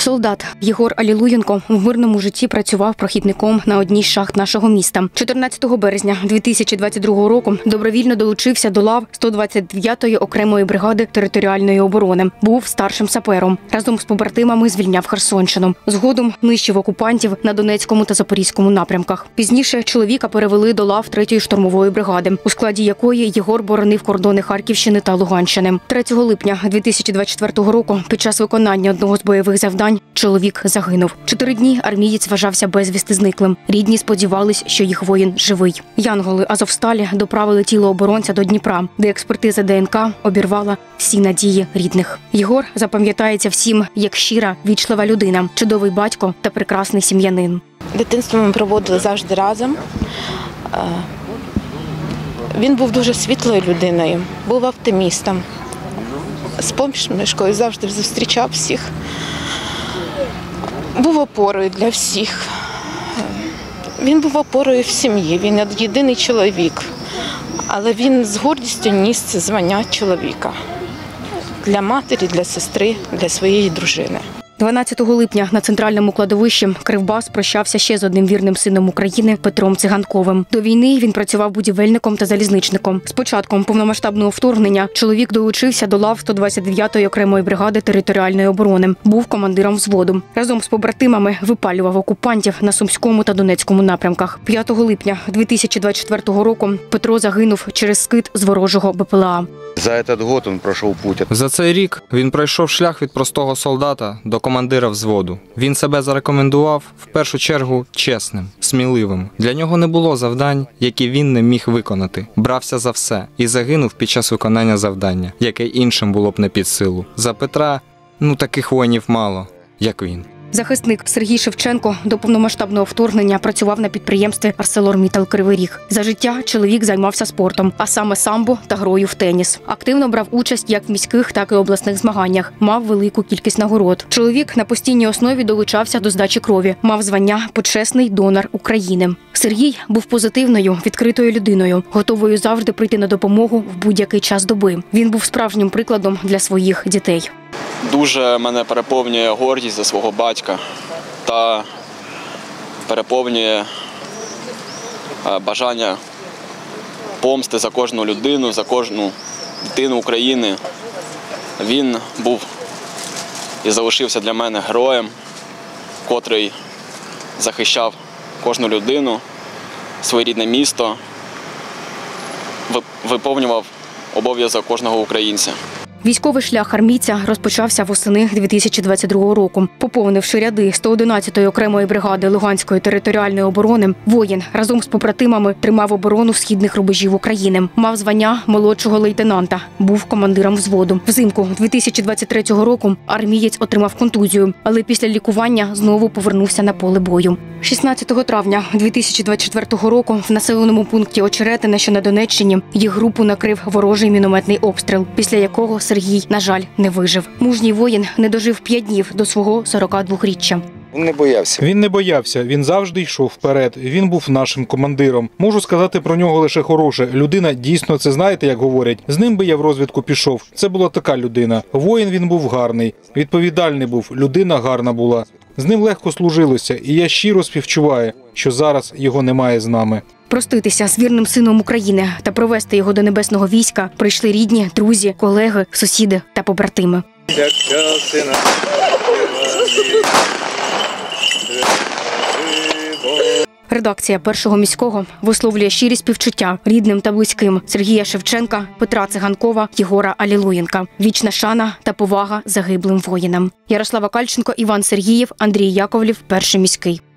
Солдат Єгор Алілуєнко в мирному житті працював прохідником на одній з шахт нашого міста. 14 березня 2022 року добровільно долучився до лав 129-ї окремої бригади територіальної оборони. Був старшим сапером. Разом з побратимами звільняв Херсонщину. Згодом нищив окупантів на Донецькому та Запорізькому напрямках. Пізніше чоловіка перевели до лав 3-ї штурмової бригади, у складі якої Єгор боронив кордони Харківщини та Луганщини. 3 липня 2024 року під час виконання одного з бойових завдань чоловік загинув. 4 дні армієць вважався безвісти зниклим. Рідні сподівались, що їх воїн живий. Янголи Азовсталі доправили тіло оборонця до Дніпра, де експертиза ДНК обірвала всі надії рідних. Єгор запам'ятається всім як щира, вічлива людина, чудовий батько та прекрасний сім'янин. Дитинство ми проводили завжди разом. Він був дуже світлою людиною, був оптимістом. З посмішкою завжди зустрічав всіх. Був опорою для всіх. Він був опорою в сім'ї, він єдиний чоловік. Але він з гордістю ніс це звання чоловіка. Для матері, для сестри, для своєї дружини. 12 липня на центральному кладовищі Кривбас прощався ще з одним вірним сином України Петром Циганковим. До війни він працював будівельником та залізничником. З початком повномасштабного вторгнення чоловік долучився до лав 129-ї окремої бригади територіальної оборони. Був командиром взводу. Разом з побратимами випалював окупантів на Сумському та Донецькому напрямках. 5 липня 2024 року Петро загинув через скид з ворожого БПЛА. За цей рік він пройшов путь. За цей рік він пройшов шлях від простого солдата до командира взводу. Він себе зарекомендував, в першу чергу, чесним, сміливим. Для нього не було завдань, які він не міг виконати. Брався за все і загинув під час виконання завдання, яке іншим було б не під силу. За Петра, таких воїнів мало, як він. Захисник Сергій Шевченко до повномасштабного вторгнення працював на підприємстві «ArcelorMittal Кривий Ріг». За життя чоловік займався спортом, а саме самбо та грою в теніс. Активно брав участь як в міських, так і обласних змаганнях. Мав велику кількість нагород. Чоловік на постійній основі долучався до здачі крові. Мав звання «Почесний донор України». Сергій був позитивною, відкритою людиною, готовою завжди прийти на допомогу в будь-який час доби. Він був справжнім прикладом для своїх дітей. Дуже мене переповнює гордість за свого батька та переповнює бажання помсти за кожну людину, за кожну дитину України. Він був і залишився для мене героєм, котрий захищав кожну людину, своє рідне місто, виповнював обов'язок кожного українця. Військовий шлях армійця розпочався восени 2022 року. Поповнивши ряди 111-ї окремої бригади Луганської територіальної оборони, воїн разом з побратимами тримав оборону східних рубежів України. Мав звання молодшого лейтенанта, був командиром взводу. Взимку 2023 року армієць отримав контузію, але після лікування знову повернувся на поле бою. 16 травня 2024 року в населеному пункті Очеретине, що на Донеччині, їх групу накрив ворожий мінометний обстріл, після якого Сергій, на жаль, не вижив. Мужній воїн не дожив 5 днів до свого 42-річчя. Він не боявся. Він не боявся, він завжди йшов вперед. Він був нашим командиром. Можу сказати про нього лише хороше. Людина дійсно, це знаєте, як говорять. З ним би я в розвідку пішов. Це була така людина. Воїн він був гарний, відповідальний був, людина гарна була. З ним легко служилося, і я щиро співчуваю, що зараз його немає з нами. Проститися з вірним сином України та провести його до небесного війська прийшли рідні, друзі, колеги, сусіди та побратими. Редакція «Першого міського» висловлює щирі співчуття рідним та близьким Сергія Шевченка, Петра Циганкова, Єгора Алілуєнка. Вічна шана та повага загиблим воїнам. Ярослава Кальченко, Іван Сергієв, Андрій Яковлів, Перший міський.